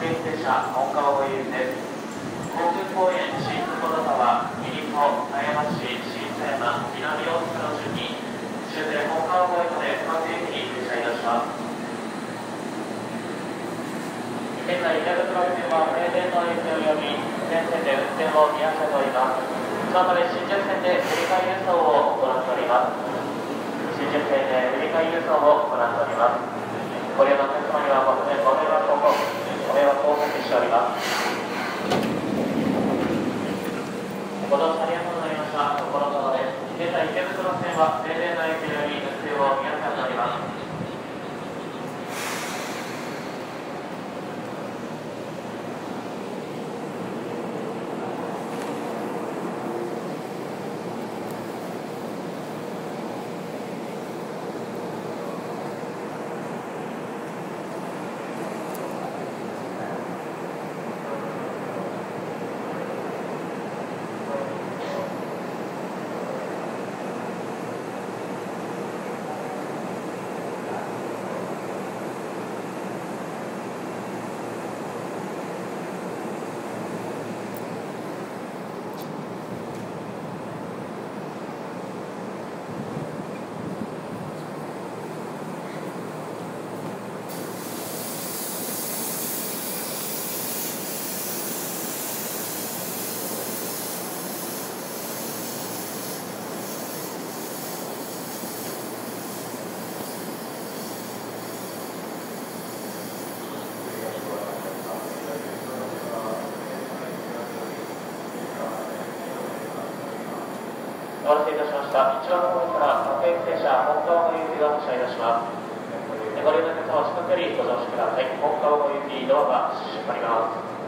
駅停車本川越行きです。航空公園新久保田川、入戸、狭山市、新狭山、南大塚の順に終点本川越まで各駅に停車いたします。現在、池袋線は停電の影響により全線で運転を見合わせております。そのため新宿線で振り替え輸送を行っております。新宿線で振り替え輸送を行っております。ご利用のお客様にはご迷惑をおかけしております。ご乗車ありがとうございました。所沢です。現在、池袋線は停電の影響により運転を見合わせております。お待たせいたしました。一番の方から各駅停車本川越行きが発車いたします。ご利用の方は近くよりご乗車ください。本川越行きドアが閉まります。